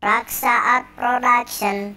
Raksa Art Production.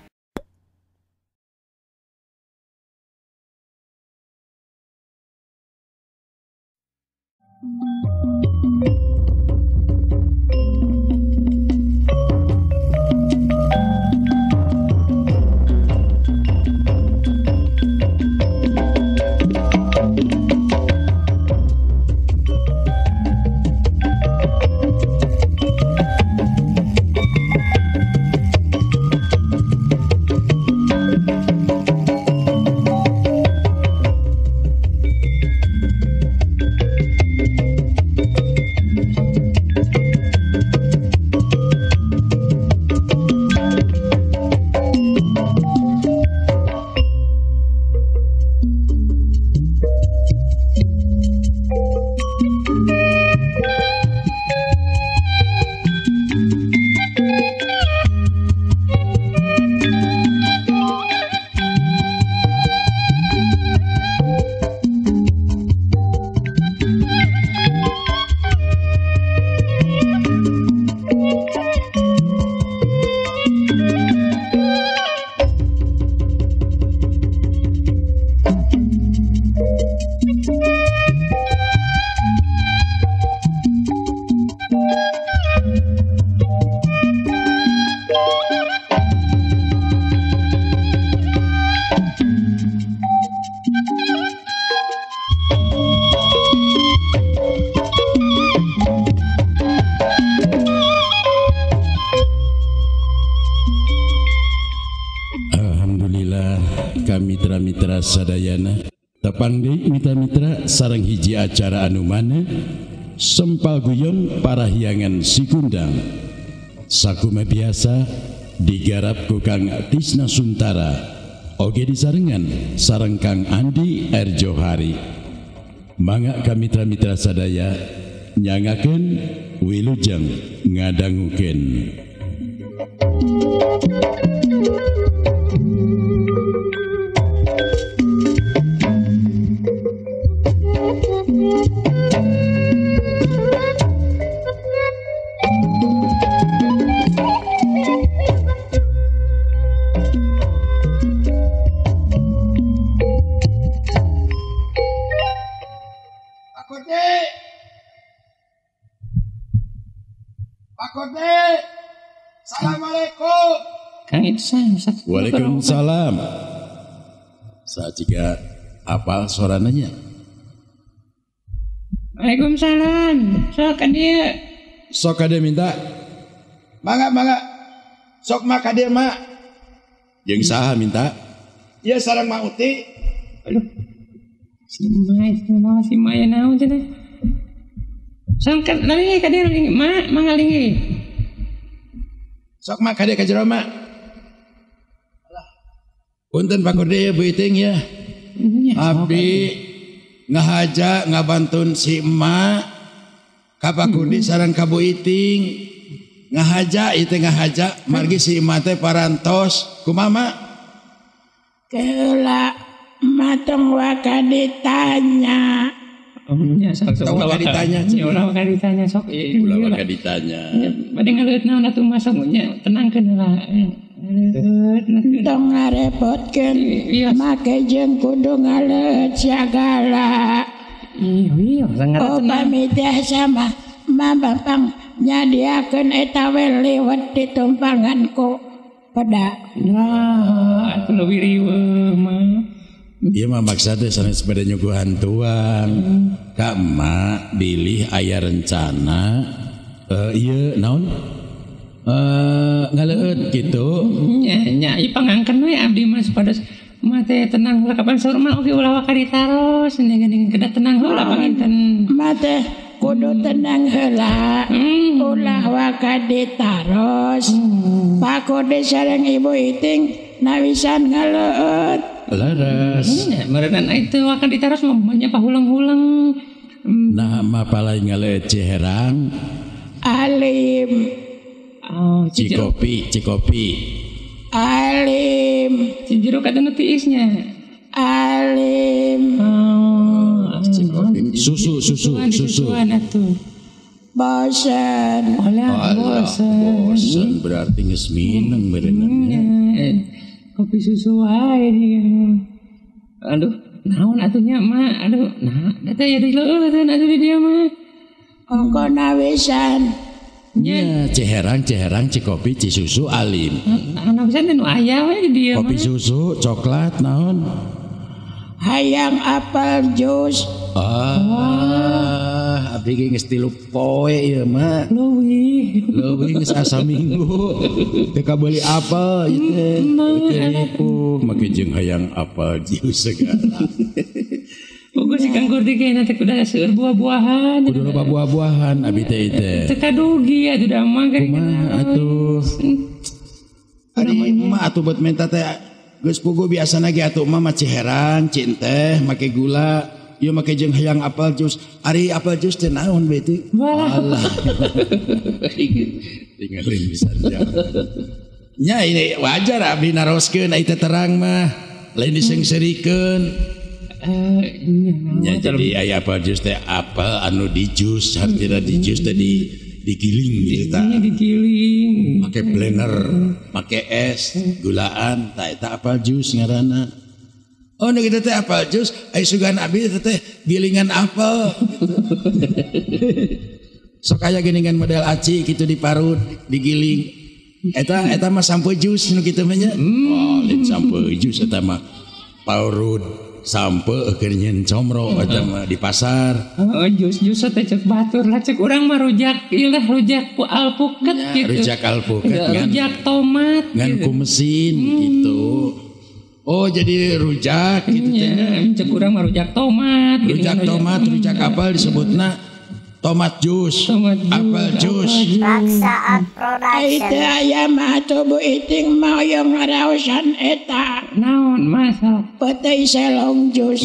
Alhamdulillah mitra-mitra sadayana tepangdi mitra-mitra sareng hiji acara anu mana sempal guyon para hiangan sikundang sakuma biasa digarap ku Kang Tisna Suntara oge disarengan sareng Kang Andi R. Johari mangga ka mitra-mitra sadaya nyangakeun wilujeng ngadangukeun. Pak Kode, Assalamualaikum. Kang itu saya. Waalaikumsalam. Saat jika apal sorananya. Waalaikumsalam. Sok dia. Sok ade minta. Mangga. Sok maka dia mak. Jeung saha minta? Iya sareng Mak Uti. Aduh. Si Maya naon cenah. Sangkat lagi ka dia mak mangalingi. Sok maka dia ka jero mak. Punten Pak Kode ya Bu Iting ya. Abdi ngahaja ngabantun si emak ka Pak Kode sareng ka Bu Iting. Ngahaja itu ngahaja margi si emak teh parantos kumaha? Keula mateng waka ditanya. Nya sok Ulah ditanya. Ulah ditanya sok. Ulah ditanya. Bade ngaleut naon atuh masuk nya tenangkeun heula. Tong ngarepotkeun make jeung kudu ngaleut sagala. Iya sangat tenang. Upami teh sama mabapang nyadiakeun eta we liwet ditumpangan ku peda. Nah, atuh leuwih riweuh mah. Iya mah maksudnya sanes sepeda nyuguhan tuang Kak emak bilih aya rencana iya naon ngaleut gitu nya ieu pangangkeun we abdi mas pada mah teh tenang ulah kapan saur mah oge ulah waka ditaros geuning kedah tenang heula panginten Mah teh kudu tenang heula ulah waka ditaros Pak Kode sareng Ibu Iting nawisan ngaleut laras meureunna itu waka ditaros mah banyak pahulang-hulang nah mapalai ngaleut Ciherang Alim Cikopi Alim Cijeruk katana tiisnya Alim Susu. atuh bosan. Bosan berarti geus mineng berenang. Kopi susu wae dia. Aduh, naon atunya mah? Aduh, nah, eta ya di leueuh atuh di dia mah. Ongko nawisan. Nya ceherang cikopi cisusu alim. Nah bisa nu aya we di dia kopi mah. susu coklat naon Hayang apel jus. Abdi ge geus 3 poe ieu mah leuwih geus asa minggu teu kabeli apel ieu teh keripu make jeung hayang apel jus segala. Pokok si Kang Kurdi kayaknya nanti kuda seueur buah-buahan. Kudu loba buah-buahan abi teh teh. Teu kadugi atuh da mah Kumaha atuh. Ari mah atuh buat minta teh geus pugu biasana ge atuh mah ciherang, cin teh, make gula, ieu make jeung hayang apel jus. Ari apel jus teh naon we teh? Alah. Tinggalin bisa jam. Nya ini wajar abdi naroskeun ai teh terang mah. Lain disengserikeun. Ya jadi aya apel jus teh apel anu di jus, artinya di jus teh digiling gitu ta. Iya digiling. Make blender, make es, gulaan, ta eta apel jus ngaranna. Oh nu kitu teh apel jus, ai sugan abi teh gilingan apel. Sok aya geuningan model aci kitu diparut, digiling. Eta mah sampo jus nu kitu mah nya. Oh, lain sampo jus eta mah parut. Sampai akhirnya comro atau di pasar. Oh, jus teh cek batur lah cek urang mah rujak ilah rujak alpukat gitu. Rujak alpukat rujak tomat ngan ku mesin gitu. Oh jadi rujak gitu teh. Cek urang mah rujak tomat. Rujak tomat, rujak apel disebutna tomat jus, apel jus. Raksa Itu Production. aya mah tubuh iting mau yang ngaraosan eta. Naon masa Petei selong jus.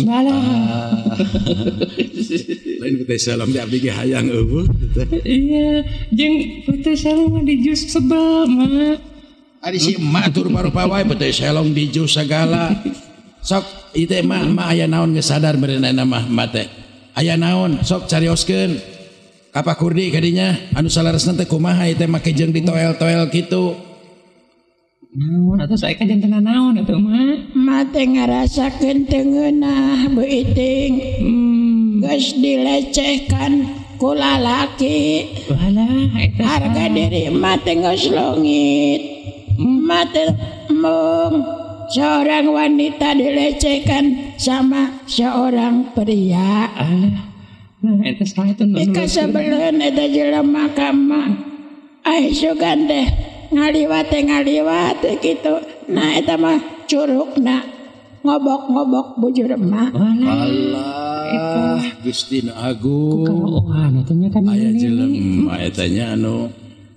Lain teh salam di abdi ge hayang eueuh. iya jeung putih selong mah di jus sebel mah. Ari si emak tur rupa-rupa wae teh selong di jus segala. Sok ieu teh mah aya naon geus sadar berenana mah teh. Aya naon sok carioskeun. Apa kurdi kadinya anu salaresna teh kumaha ieu teh make jeung ditoel-toel kitu. Naon atuh sae ka janten naon atuh mah. Mate ngarasakeun teu ngeunah bu iting. Geus dilecehkan ku lalaki. Walah eta Harga diri mate geus leungit. Mate mung seorang wanita dilecehkan sama seorang pria. nah eta saha itu Ika sebelum eta jelema kama ai sugan teh ngaliwat gitu. Nah eta mah curugna ngobok-ngobok bujur emak. Allah Gusti nu Agung. Kaohan eta nya kan Aya jelema eta nya anu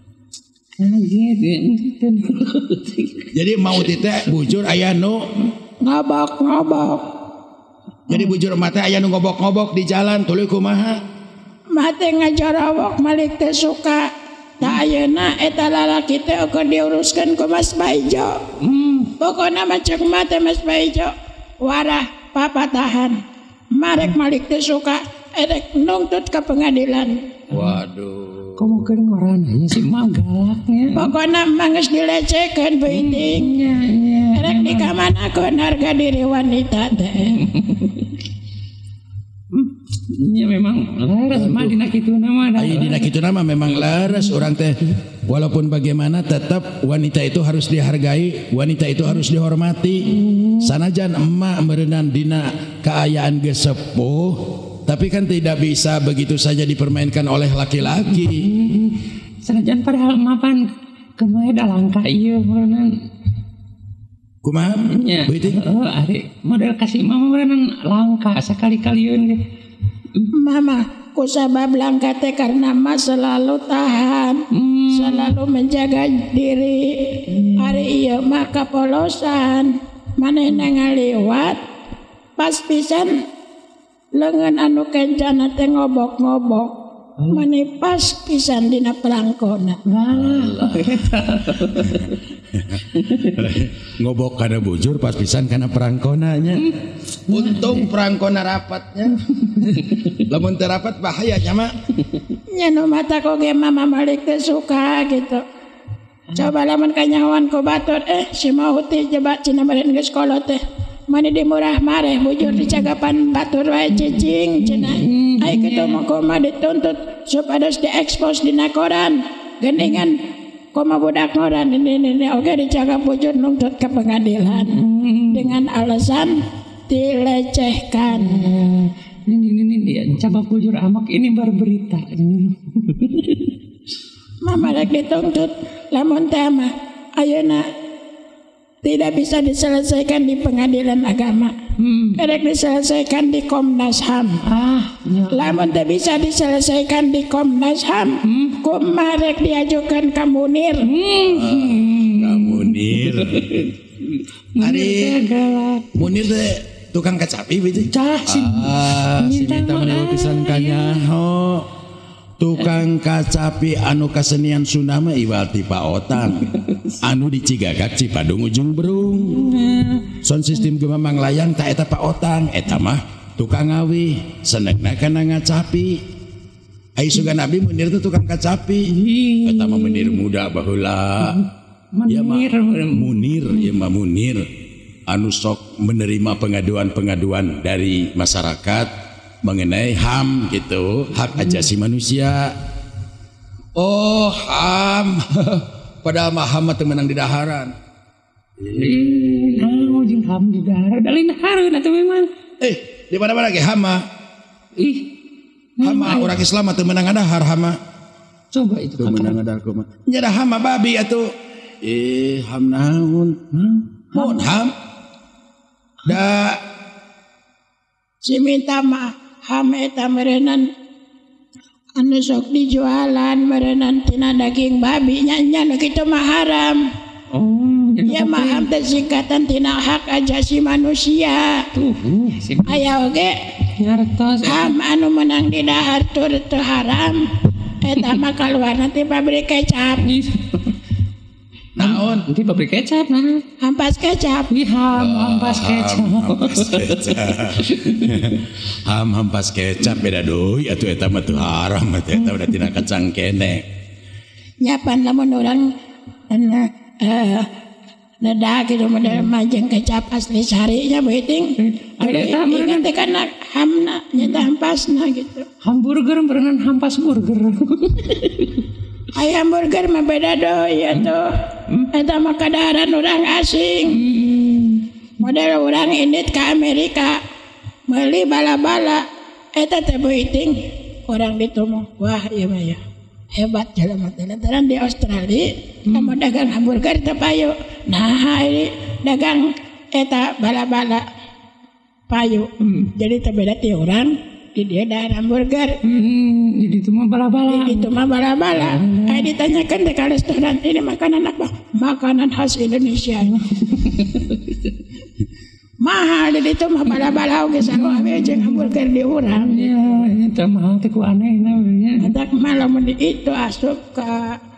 jadi mau teh bujur aya nu Ngobok-ngobok. jadi bujur emak teh aya nu ngobok-ngobok di jalan tuluy kumaha? Mate ngajorowok malik teh suka. Tak ayeuna eta lalaki teh ukur diuruskeun ku Mas Baijo. Pokona mah cek mate Mas Baijo warah papatahan. Marek malik teh suka erek nuntut ke pengadilan. Waduh. Kamu keur ngorananya si mah galaknya. Pokona mah geus dilecehkeun bu iting. Erek dikamanakeun harga diri wanita teh. Ya memang laras mah dina kituna mah. Ai dina kituna mah memang laras orang teh walaupun bagaimana tetap wanita itu harus dihargai, wanita itu harus dihormati. Sanajan emak merenang dina keayaan geus sepuh, tapi kan tidak bisa begitu saja dipermainkan oleh laki-laki. Sanajan padahal mapan kemae da langka ieu merenang. Kumaha? Nya. Beuting? Ari model kasih mama merenang langka sakali-kalieun ge. Mama ku sabab langka teh karena mah selalu tahan. Selalu menjaga diri. Hari ieu mah kapolosan. Manehna ngaliwat pas pisan leungeun anu kencana teh ngobok-ngobok. Mane pas pisan dina pelangkona. Ngobok kana bujur pas pisan kana perangkonanya. Untung perangkona rapatnya. Lamun teu rapat bahaya nya mah. Nya nu mata kok ge mama Malik teh suka gitu. Coba lamun kanyawan ku batur si Mauti jeba cenah meureun geus kolot teh. Mani di murah mareh bujur di cagapan batur wae cicing cenah. Ai kitu mah koma dituntut supados diekspos dina koran. Gendingan koma budak ngoran ini oke dicagap bujur nuntut ke pengadilan dengan alasan dilecehkan. Ini dia cabak bujur amak ini baru berita. Mama rek dituntut lamun teh mah ayeuna tidak bisa diselesaikan di pengadilan agama. Rek diselesaikan di Komnas HAM. Lamun teh bisa diselesaikan di Komnas HAM, kumaha rek diajukan ka Munir. Ka Munir. Ari Munir teh tukang kacapi begitu. Si Minta menurut pisan kanyaho. Tukang kacapi anu kasenian Sunda mah iwal ti Pak Otang. Anu di Cigagak Cipadung ujung Berung. Sound system ge mamang layang tak eta Pak Otang, eta mah tukang ngawi, senengna kana ngacapi. Ai sugan abdi Munir teh tukang kacapi. Eta mah Munir muda baheula. Munir anu sok menerima pengaduan-pengaduan dari masyarakat mengenai HAM gitu, hak asasi manusia. Oh HAM. Padahal mah HAM teu menang di daharan. Jeung HAM di daharan, da lain dahareun atuh memang. Di mana-mana ge HAM mah. HAM mah urang Islam teu menang dahar HAM mah. Coba itu teu menang dahar kumaha. Nya da HAM mah babi atuh. HAM naon? Mun HAM? Da Si Minta mah HAM eta meureunan anu sok dijualan meureunan tina daging babi nya nu kitu mah haram. Ya mah HAM teh singkatan tina hak asasi manusia. Aya oge HAM anu menang di dahar tur teu haram. Eta mah kaluarna ti pabrik kecap. naon? Nanti pabrik kecap nah. Hampas kecap. Hampas kecap. Hampas kecap beda deui atuh eta mah teu haram eta udah tina kacang kene. Nyapan lamun urang neda gitu model majeng kecap asli sarinya beuting. Eta ingat teh kana hamna nyata hampasna gitu. Hamburger berenang hampas burger. Ayam burger mah beda doi atuh. Eta mah kadaharan urang asing. Model urang indit ka Amerika meuli bala-bala eta teh beuting urang ditumong. Wah ieu mah ya. Hebat jelema teh lantaran di Australia kamu dagang hamburger teh payu. Nah ini dagang eta bala-bala payu. Jadi teh beda ti urang di dia ada hamburger. Jadi itu mah bala-bala. Itu mah bala-bala. Ditanyakan deh ke restoran ini makanan apa? Makanan khas Indonesia. Mahal di itu mah bala-bala oge sarua we jeung hamburger di urang. Ya, itu mahal teh ku aneh namanya. Eta malam di itu asup ke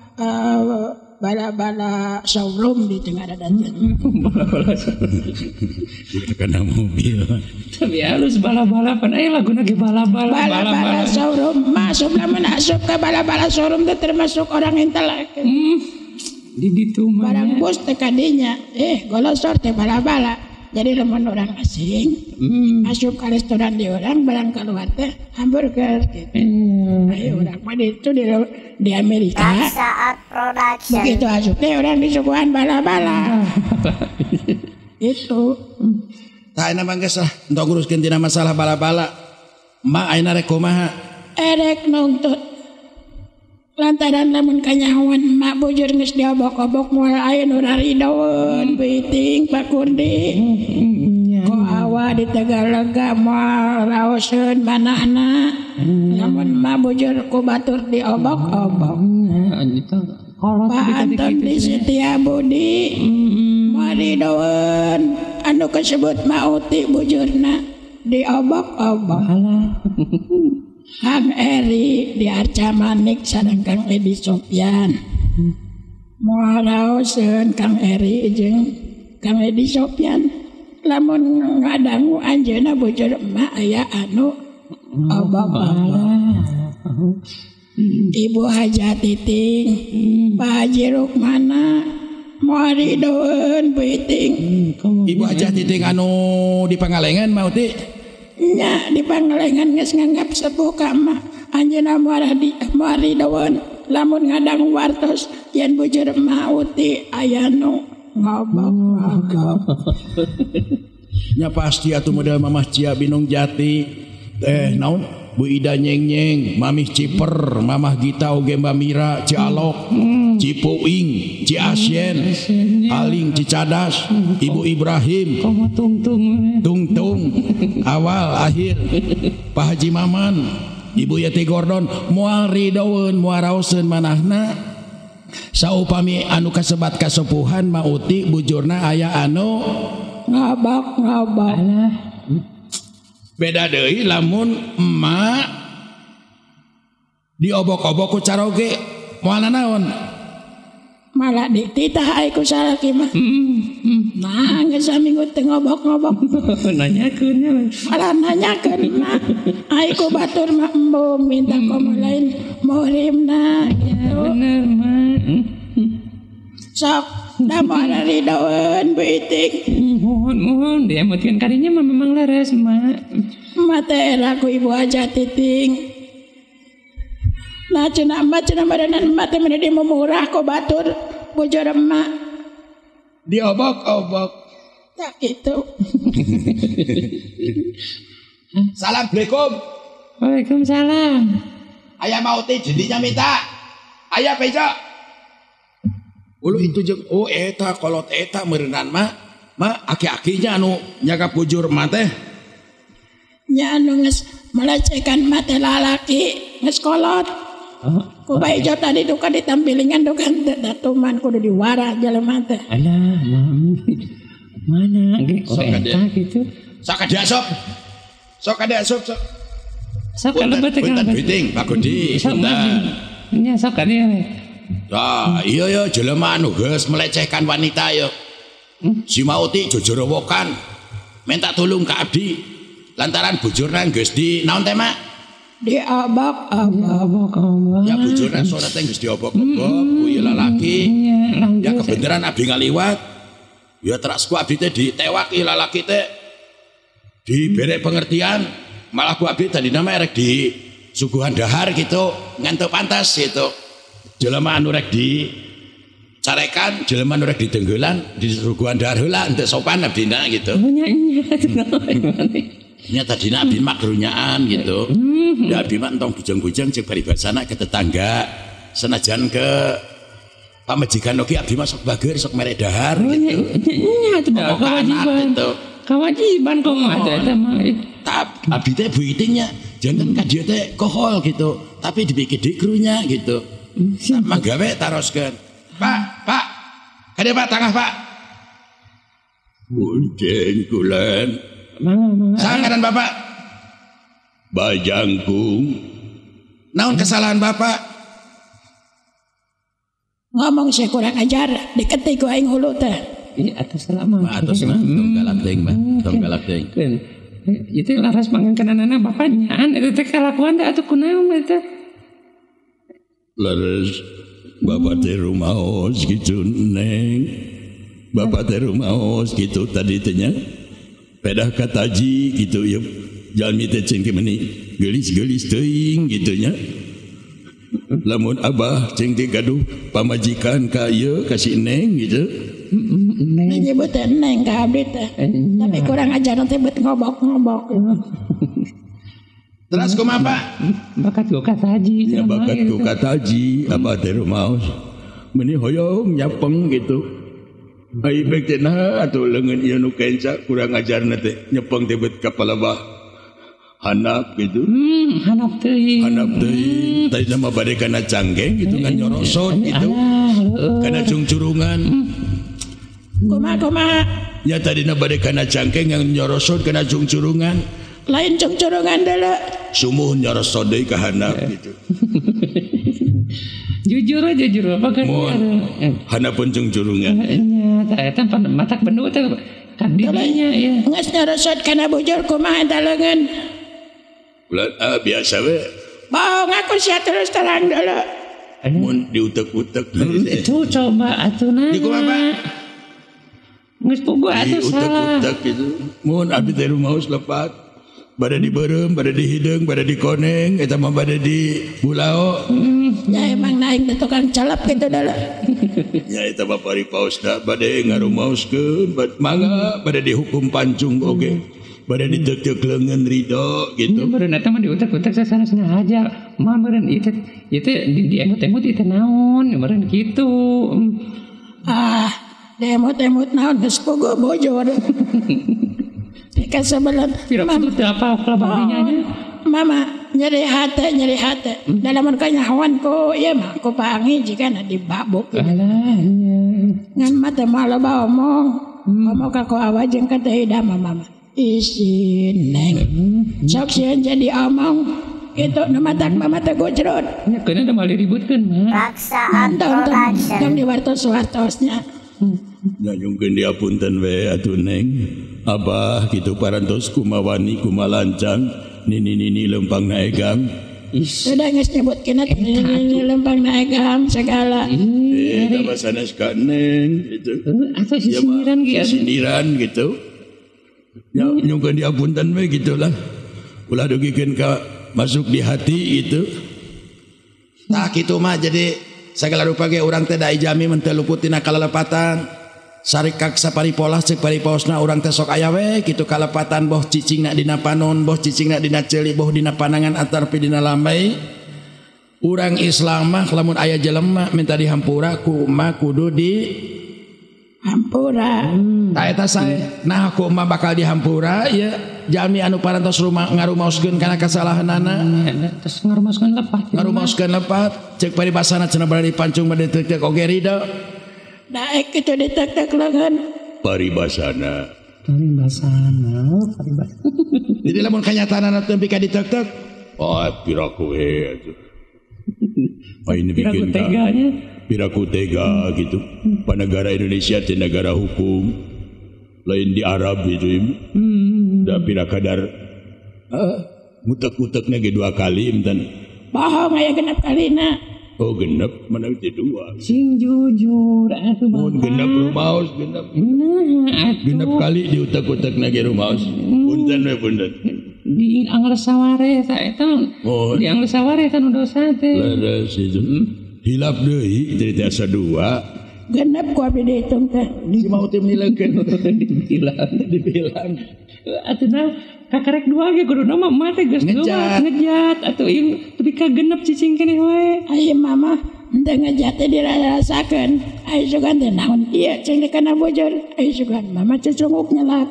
bala-bala showroom di tengah dadan. Bala-bala. Itu kana mobil. Tapi halus bala-balapan laguna ge bala-bala. Bala-bala showroom masuk lamun asup ke bala-bala showroom teh termasuk orang intelek. Di ditu mah. Barang bos teh kadinya golosor teh bala-bala. Jadi lamun orang asing masuk ke restoran di orang barang keluar teh hamburger gitu. Ayo orang mah itu di Amerika. Saat production. Begitu asup teh orang disuguhan bala-bala. Itu. Tah ayeuna mah geus lah entok nguruskeun tina masalah bala-bala. Ma ayeuna rek kumaha? Erek nuntut. Lantaran lamun kanyawan mak bujur geus diobok-obok moal aya nu raridaweun beuting Pak Kurdi. Ko awa di Tagalaga moal raoseun manahna. Lamun mak bujur ku batur diobok-obok. Pak Anton di Setiabudi moal ridaweun anu kasebut Mauti bujurna diobok-obok. Kang Eri di Arca Manik sareng Kang Edi Sofyan. Moal raoseun Kang Eri jeung Kang Edi Sopyan. Lamun ngadangu anjeunna bojor emak aya anu obok-obok. Ibu Haja Titing, Pak Haji Rukmana, moal ridoeun Beuting. Ibu Haja Titing anu di Pangalengan mau ti? Nya di Pangalengan geus nganggap sepuh ka emak. Anjeunna moal ridoeun. Lamun ngadang wartos yen bujur emak uti aya nu ngobok-ngobok. Nya pasti atuh model Mamah Cia Binong Jati. Naon? Bu Ida Nyeng-nyeng, Mamih Ciper, Mamah Gita oge Mbak Mira, Cialok, Cipuing, Ciasien, Aling Cicadas, Ibu Ibrahim, Tungtung, awal akhir, Pak Haji Maman, Ibu Yati Gordon, moal ridoeun, moal raoseun manahna. Saupami anu kasebat kasepuhan mauti bujurna aya anu ngobok-ngobok. Beda deui lamun emak diobok-obok ku caroge moal naon? Malah dititah ai ku salaki mah. Nah, geus saminggu teu ngobok-ngobok. Nanyakeun nya. Malah nanyakeun nah. Ai ku batur mah embung minta komo lain muhrimna gitu. Bener mah. Sok da moal ridoeun Beuting. Mohon diemotkeun kadinya mah memang leres mak. Mate laku Ibu Haja Titing. Nah cenah badangan emak teh meneh dimumurah ku batur bojor emak. Diobok-obok. Tak gitu. Assalamualaikum. Waalaikumsalam. Aya mauti jendinya minta. Aya pejo. Ulu itu jeung eta kolot eta meureunnan mah aki-akinya anu nyaga bujur emak teh. Nya anu geus melecehkan emak teh lalaki geus kolot. Ku Baijo tadi duka ditampilingan dukan datuman kudu diwara jelema teh. Alah, mana ge eta gitu. Sok kada sok. Sok kada sok. Sok kalebet teh kalebet. Punten Pak Gudi. Punten. Nya sok kada we. Nah, iya jelema anu geus melecehkan wanita yo. Si Mauti jojorowokan. Minta tolong ka abdi. Lantaran bujurna geus di naon teh mak? Diobok-obok. Ya bujurna sore teh geus diobok-obok, kuwi lalaki. Ya kebenaran abdi ngaliwat. Ya teras ku abdi teh ditewak ieu lalaki teh. Dibere pengertian, malah ku abdi tadi nama rek di suguhan dahar gitu, ngantuk pantas gitu. Jelema anu rek di carekan, jelema anu rek di tenggelan, di suguhan dahar heula henteu sopan abdina gitu. Nya tadina abdi makrunyaan gitu. Ya abdi mah entong bujang-bujang cek paribasana ke tetangga. Senajan ke pamajikan oke abdi mah sok bager sok merek dahar gitu. Nya itu kewajiban. Kewajiban kok ada eta mah. Abdi teh buitingnya jangan ka dia teh kohol gitu, tapi dibikin dikrunya gitu. Sama gawe taroskeun. Pak. Kade Pak tangah Pak. Punten kulan. Sangaran Bapak. Bajangkung. Naon kesalahan Bapak? Ngomong saya kurang ajar, diketik ku aing hulu teh. Iya atas lama. Atas mah tong galak deung mah, tong galak deung. Itu laras pangankenanana bapaknya an itu teh kalakuan teh atuh kunaon eta. Laras Bapak teh rumaos gitu Neng. Bapak teh rumaos gitu tadi teh nya. Pedah kataji gitu ya. Jalmi teh ceng meni gelis-gelis teuing gitu nya. Lamun abah ceng teh gaduh pamajikan ka ieu ka si Neng gitu. Neng nyebut Neng ka abdi teh. Tapi kurang ajar teh bet ngobok-ngobok. Terus kumaha Pak? Bakat ku kataji. Ya bakat ku kataji abah teh rumaos. Meni hoyong nyapeng gitu. Ai bek teh nah atuh leungeun ieu nu kenca kurang ajarna teh nyepeng teh bet kapal abah. Hanap gitu. Hanap teuing. Hanap teuing. Tadi nama bade kana canggeng gitu kan nyorosot gitu. Kana cungcurungan. Kumaha? Ya tadi nama bade kana canggeng yang nyorosot kana cungcurungan. Lain cungcurungan deuleu sumuh nyaroso deui ka handap gitu. Jujur apa kan? Handapun jeung curungan. Nya eta matak bendu teh kadinya ya. Nges nyarosot kana bujur kumaha eta leungeun. Ulah biasa we. Bohong aku sia terus terang dulu. Mun diutek-utek Itu coba atuh di kumaha Pak? Geus puguh atuh salah. Utek-utek gitu. Mun abdi teh rumaos lepat. Bade di beureum, bade di hideung, bade di koneng, eta mah bade di bulao. Ya emang naik di tukang calap gitu dulu. Ya eta mah paripaosna bade ngarumaoskeun, mangga bade dihukum pancung oge. Bade ditek-tek leungeun ridho gitu. Meureun eta mah diutek-utek sasana sengaja. Mah meureun ieu di emut-emut ieu teh naon, meureun kitu. Demut-demut naon geus puguh bujur. Tika sebelum Pira-pira teh apa kelabarinya nya. Mama nyeri hati. Dalam kanyawan ku ieu mah ku pangi jigana dibabuk. Alah. Ngan mata malah omong. Ngomong ka ku awajeng ka teh ida mama. Isin neng. Sok sieun jadi omong. Itu nu matak mama teh gojrot. Nya keuna da mali ributkeun mah. Raksaan Production. Tong diwartos-wartosnya. Nyanyungkeun diapunten we atuh Neng. Abah kitu parantos kumawani kumalancang nini lempang naegang. Sudah geus nyebutkeun ini lempang naegang segala. Da basanes ka Neng gitu. Atuh sindiran ge Sindiran gitu. Nyanyungkeun diapunten we gitulah. Ulah dugikeun ka masuk di hati gitu. Tah kitu mah jadi segala rupa ge urang teh da ijami mun teu luput tina kalelepatan. Sarikak saparipolah ceuk paripaosna urang teh sok aya we kitu kalepatan boh cicingna dina panon, boh cicingna dina ceuli, boh dina panangan atarpi dina lambai. Urang Islam mah lamun aya jelema minta dihampura kumaha kudu di hampura. Tah eta sae. Nah kumaha bakal dihampura ya jalmi anu parantos ngarumaoskeun kana kasalahanana. Terus ngarumaoskeun lepat. Ngarumaoskeun lepat ceuk paribasana cenah bade dipancung bade teu oge ridho. Daek itu ditek-tek leungeun. Paribasana. Jadi lamun kanyataanna teu pika ditek-tek. Oh, piraku atuh. Main bikin teganya. Piraku tega gitu. Negara Indonesia teh negara hukum. Lain di Arab gitu. Da pira kadar mutek-mutekna ge 2 kali enten. Bohong aya genep kalina. Oh genep mana teh 2. Sing jujur atuh Bang. Mun genep rumaos genep. Genep kali diutek-utekna ge rumaos. Punten we punten. Di Angles Saware eta di Angles Saware eta nu dosa teh. Leres itu. Hilap deui jadi asa 2. Genep ku abdi dihitung teh. Si mau teh menileukeun dibilang. Atuh kakarek 2 ge kudu nama mah teh geus ngejat atuh ieu tapi ka genep cicing keneh wae. Ai mama henteu ngejat teh dirasakeun. Ai sugan teh naon ieu cing kana bojor. Ai sugan mama cecunguk nyelak.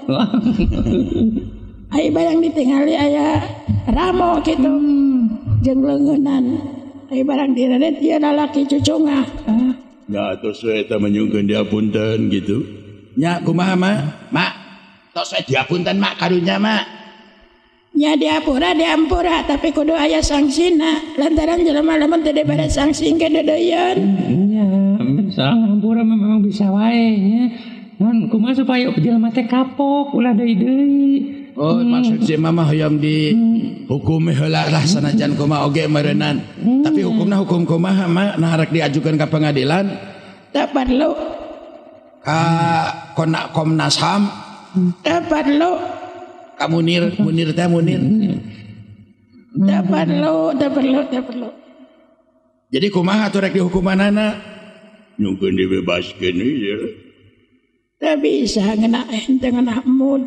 Ai barang ditingali aya ramo kitu. Jeung leungeunnan. Ai barang direret ieu lalaki cucungah. Ya tos we eta menyungkeun diapunten gitu. Nya kumaha mak tos we diapunten mak karunya mak. Nya diampura tapi kudu aya sangsina. Lantaran jelema lamun teu dibere sanksi ke dedeyeun. Nya salah ngampura memang bisa wae nya. Mun kumaha supaya jelema teh kapok ulah deui. Oh maksud si mama hoyong di hukum heula lah sanajan kumaha oge meureunnan. Tapi hukumna hukum kumaha mak nah arek diajukeun ka pengadilan. Teu perlu. Ka Komnas HAM. Teu perlu. Ka Munir teh Munir. Teu perlu. Jadi kumaha atuh rek dihukumanana? Nyungkeun dibebaskeun ieu. Teu bisa ngena henteu ngena mood.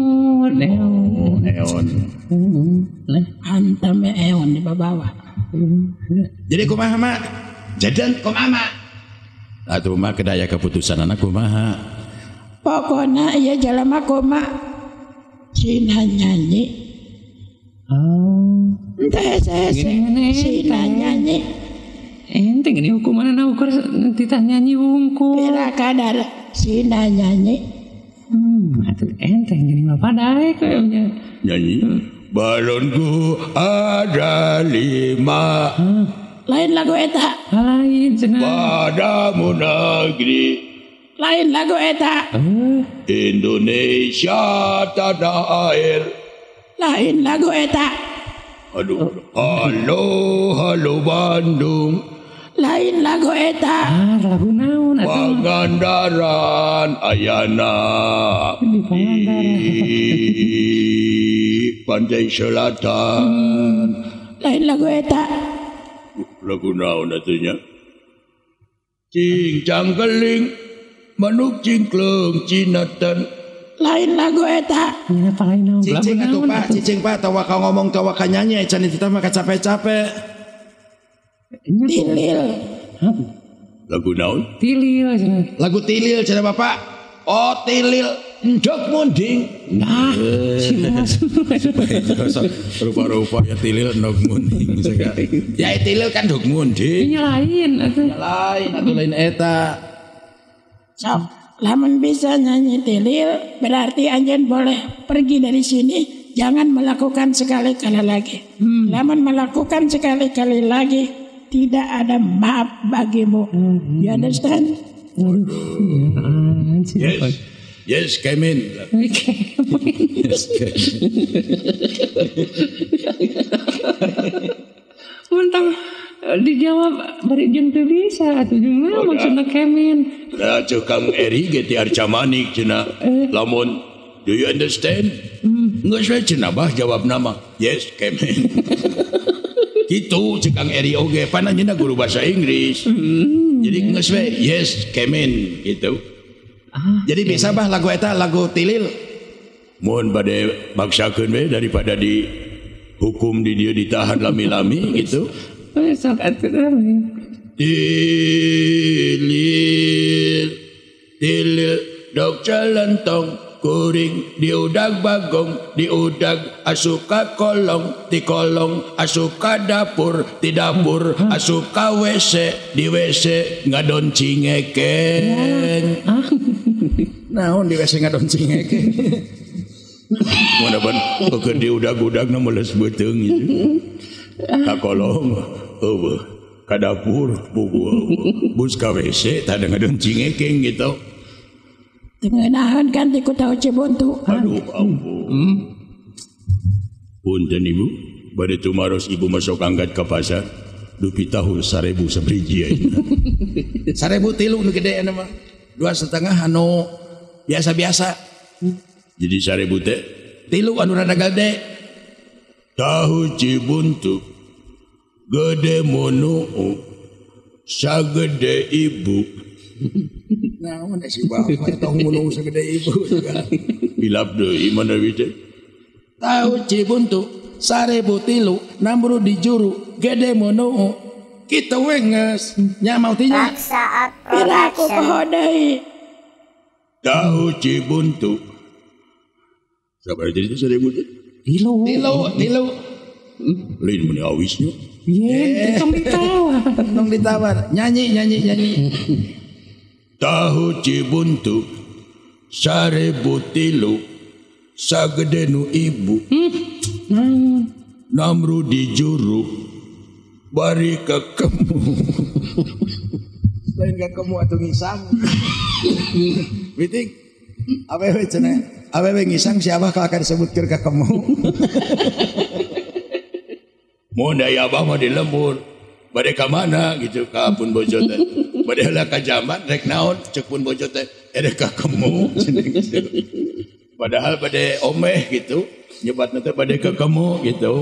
Eon. Hantam eon di bawah. Jadi kumaha mak? Jadan kumaha mak? Atuh mah kedaya keputusanana kumaha? Pokona ieu jalema kumaha Cina nyanyi. Cina nyanyi. Ente gini hukuman na ukur titah nyanyi wungku. Pira kadar Cina nyanyi. Atuh ente gini mah padahal kayaknya. Nyanyi. balonku ada 5. Lain lagu eta. Lain cenah. Padamu negeri Lain lagu eta. Indonesia tanah air. Lain lagu eta. Aduh, halo Bandung. Lain lagu eta. Lagu naon atuh? Pangandaran ayana Di Pangandaran. di Pantai Selatan. Lain lagu eta. Lagu naon atunya? Cincang keling, manuk cingkleng, cinatan. Lain lagu eta. Ini apa lain naon? Lagu Cicing atuh naon Pak, atuh? cicing Pak, tawa ka ngomong tawa ka nyanyi, can itu mah capek-capek. Tilil. Lagu naon? Tilil cenah. Lagu tilil cenah Bapak. Oh tilil, endog munding. Nah, si Bos. Rupa-rupa ya tilil endog munding sekali. Ya tilil kan endog munding. Ini lain atuh. Lain atuh lain eta. Sok, lamun bisa nyanyi tilil, berarti anjen boleh pergi dari sini. Jangan melakukan sekali-kali lagi. Lamun melakukan sekali-kali lagi, tidak ada maaf bagimu. You understand? Yes, come in. Yes, come in. Mentang dijawab bari jeung teu bisa atuh jeung naon maksudna kemen. Nah, Kang Eri ge ti arca manik cenah. Lamun do you understand? Geus we cenah bah jawab nama. Yes, come in. Gitu cek Kang Eri oge pananjeunna guru bahasa Inggris. Jadi geus we yes, come in gitu. Jadi bisa bah lagu eta lagu tilil. Mohon bade maksakeun we daripada di hukum di dia ditahan lami-lami gitu. Sok atuh. Tilil tilil dok celentong kuring diudag bagong diudag asuka kolong di kolong asuka dapur di dapur asuka WC di WC ngadon cingeken. Naon di WC ngadon cingeke. Mana ban keur diudag-udag na meles beuteung gitu. Ka kolong eueuh ka dapur bus ka WC tah ngadon cingeken gitu. Tengenahan kan ku tahu Cibuntu. Aduh ampun. Punten ibu, bade tumaros ibu masuk angkat ke pasar. Dupi tahu 1.000 sabriji ayeuna. 1.000 tilu nu gede mah. 2,5 anu biasa-biasa. Jadi 1.000 teh Tilu anu rada gede. tahu Cibuntu gede monu sagede ibu. Naon si bapak tong mulung sagede ibu juga. Bilap deui mana wite. Tahu Cibuntu 1.000 tilu nambru di juru gede mono. Kita wenges nya mau tinya. Saat Piraku production. poho deui. Tahu Cibuntu. Sabar jadi itu 1.000 teh. Tilu. Tilu. Lain mun awisnya. Yen tong ditawar. Tong ditawar. Nyanyi. Tahu Cibuntu 1.000 tilu sagede nu ibu. Namru di juru bari kekemu. Lain ka kamu atuh ngisang. Witing. Awewe cenah. Awewe ngisang siapa ka akan sebutkeun ka kamu. Mun daya abah mah di lembur. Bade ka mana gitu ka pun bojo teh. Bade heula ka jaman rek naon cek pun bojo teh ede ka kemu. Padahal bade omeh gitu. Nyebatna teh bade ka kemu gitu.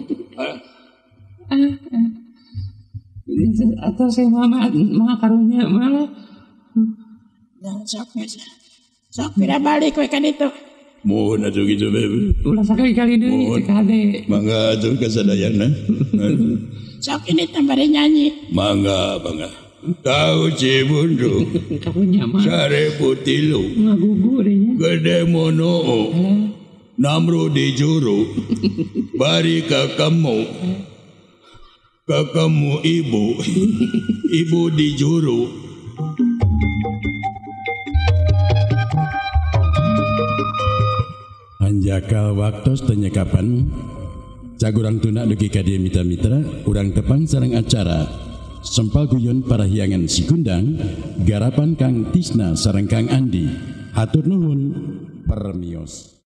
Atau saya mama karunya malah Jangan sok pira balik we kan itu. Mohon atuh gitu bebe. ulah sakali-kali deui Mohon. teh kade. Mangga atuh kasadayana. Sok ini tambah nyanyi. Mangga. Tahu Cibuntu Karunya mah 1.000 tilu ngagugur nya. gede mono namru di juru bari kakemu ibu di juru. Anjakal waktos tanya kapan Cagurang tuna dugi kadia mitra-mitra, urang tepang sareng acara Sempal Guyon Parahyangan Sikundang, garapan Kang Tisna sareng Kang Andi. Hatur nuhun, permios.